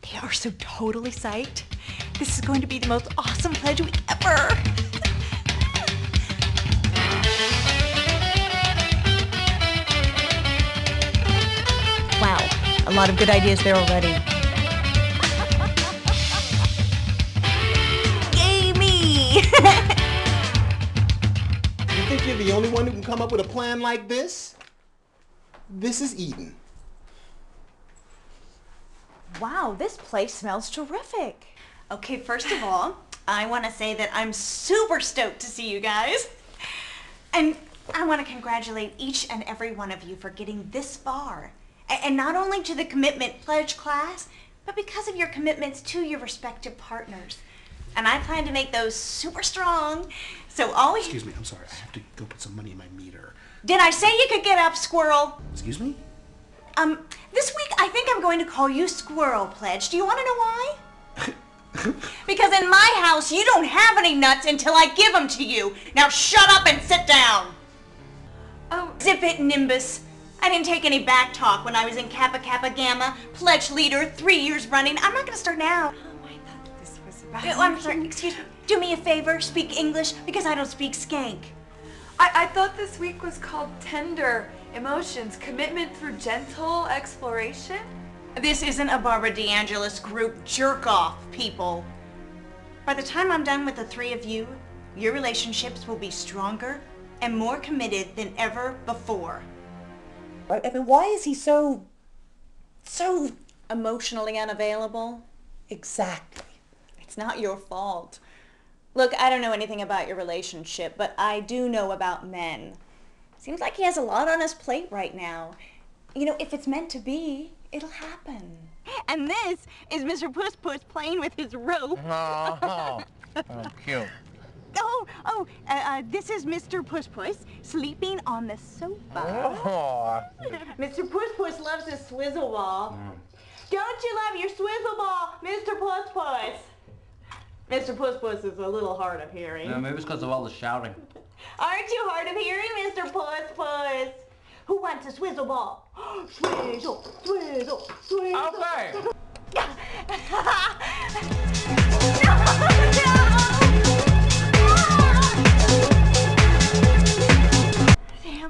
They are so totally psyched. This is going to be the most awesome pledge week ever. Wow, a lot of good ideas there already. Yay me! You think you're the only one who can come up with a plan like this? This is Eden. Wow, this place smells terrific. Okay, first of all, I want to say that I'm super stoked to see you guys. And I want to congratulate each and every one of you for getting this far. And not only to the commitment pledge class, but because of your commitments to your respective partners. And I plan to make those super strong. So always... Excuse me, I'm sorry. I have to go put some money in my meter. Did I say you could get up, Squirrel? Excuse me? This week I think I'm going to call you Squirrel Pledge. Do you want to know why? Because in my house you don't have any nuts until I give them to you. Now shut up and sit down. Oh, zip it, Nimbus. I didn't take any back talk when I was in Kappa Kappa Gamma, pledge leader, 3 years running. I'm not going to start now. Oh, I thought this was about... Oh, I'm sorry, excuse me. Do me a favor, speak English, because I don't speak skank. I thought this week was called Tender Emotions, Commitment Through Gentle Exploration. This isn't a Barbara DeAngelis group jerk-off, people. By the time I'm done with the three of you, your relationships will be stronger and more committed than ever before. I mean, why is he so emotionally unavailable? Exactly. It's not your fault. Look, I don't know anything about your relationship, but I do know about men. Seems like he has a lot on his plate right now. You know, if it's meant to be, it'll happen. And this is Mr. Puss Puss playing with his rope. Oh, cute. This is Mr. Puss Puss sleeping on the sofa. Oh. Mr. Puss Puss loves his swizzle ball. Don't you love your swizzle ball, Mr. Puss Puss? Mr. Puss Puss is a little hard of hearing. Yeah, maybe it's because of all the shouting. Aren't you hard of hearing, Mr. Puss Puss? Who wants a swizzle ball? Swizzle, swizzle, swizzle. Okay. Sam.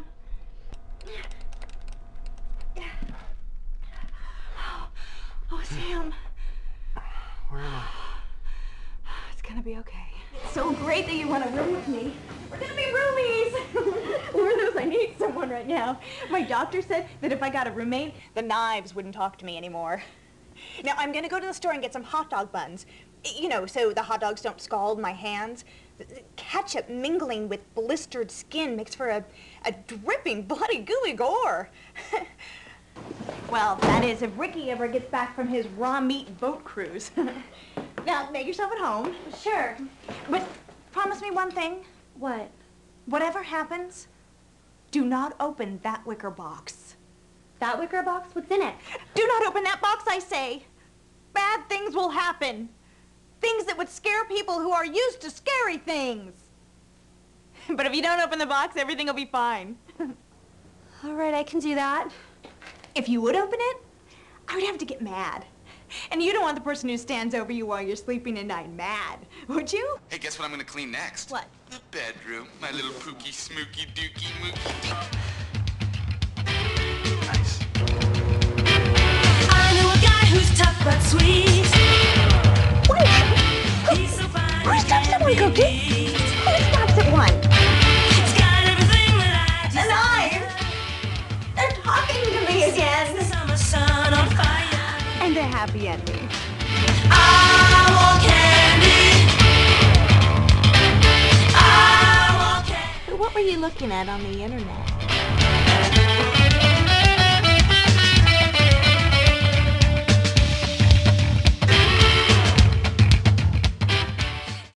Oh, Sam. Where am I? It's gonna be okay. It's so great that you want to room with me. We're gonna be roomies. Lord knows I need someone right now. My doctor said that if I got a roommate, the knives wouldn't talk to me anymore. Now I'm gonna go to the store and get some hot dog buns. You know, so the hot dogs don't scald my hands. Ketchup mingling with blistered skin makes for a dripping, bloody, gooey gore. Well, that is if Ricky ever gets back from his raw meat boat cruise. Now, make yourself at home. Sure. But promise me one thing. What? Whatever happens, do not open that wicker box. That wicker box? What's in it? Do not open that box, I say. Bad things will happen. Things that would scare people who are used to scary things. But if you don't open the box, everything will be fine. All right, I can do that. If you would open it, I would have to get mad. And you don't want the person who stands over you while you're sleeping at night mad, would you? Hey, guess what I'm gonna clean next? What? The bedroom. My little pookie, smooky, dookie, mookie. Nice. I know a guy who's tough but sweet. He's so fine. Who stops at one cookie? Who stops at one? He's got everything that I The desire. knives! They're talking to me The again. summer sun on fire. And a happy ending. I want candy. I want candy. What were you looking at on the internet?